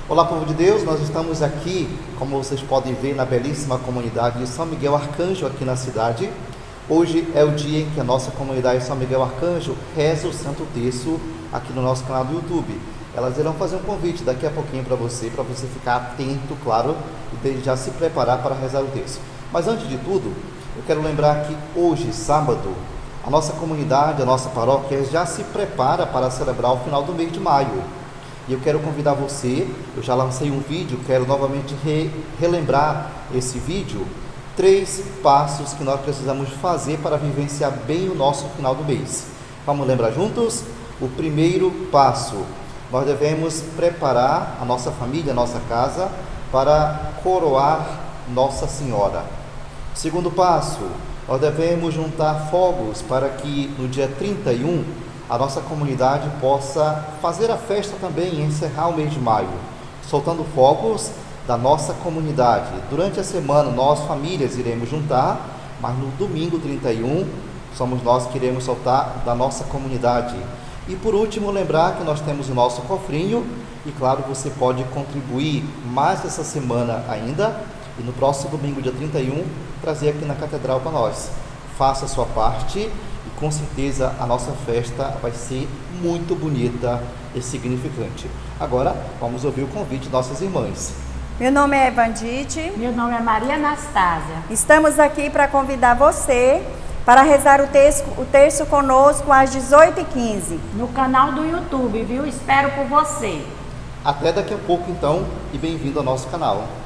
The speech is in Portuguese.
Olá, povo de Deus, nós estamos aqui, como vocês podem ver, na belíssima comunidade de São Miguel Arcanjo, aqui na cidade. Hoje é o dia em que a nossa comunidade São Miguel Arcanjo reza o Santo Terço aqui no nosso canal do YouTube. Elas irão fazer um convite daqui a pouquinho para você ficar atento, claro, e desde já se preparar para rezar o terço. Mas antes de tudo, eu quero lembrar que hoje, sábado, a nossa comunidade, a nossa paróquia já se prepara para celebrar o final do mês de maio. E eu quero convidar você, eu já lancei um vídeo, quero novamente relembrar esse vídeo, 3 passos que nós precisamos fazer para vivenciar bem o nosso final do mês. Vamos lembrar juntos? O primeiro passo, nós devemos preparar a nossa família, a nossa casa, para coroar Nossa Senhora. Segundo passo, nós devemos juntar fogos para que no dia 31 a nossa comunidade possa fazer a festa também e encerrar o mês de maio, soltando fogos da nossa comunidade. Durante a semana, nós, famílias, iremos juntar, mas no domingo 31, somos nós que iremos soltar da nossa comunidade. E por último, lembrar que nós temos o nosso cofrinho e, claro, você pode contribuir mais essa semana ainda e no próximo domingo, dia 31, trazer aqui na Catedral para nós. Faça a sua parte e com certeza a nossa festa vai ser muito bonita e significante. Agora, vamos ouvir o convite de nossas irmãs. Meu nome é Evandite. Meu nome é Maria Anastásia. Estamos aqui para convidar você para rezar o terço conosco às 18h15. No canal do YouTube, viu? Espero por você. Até daqui a pouco, então, e bem-vindo ao nosso canal.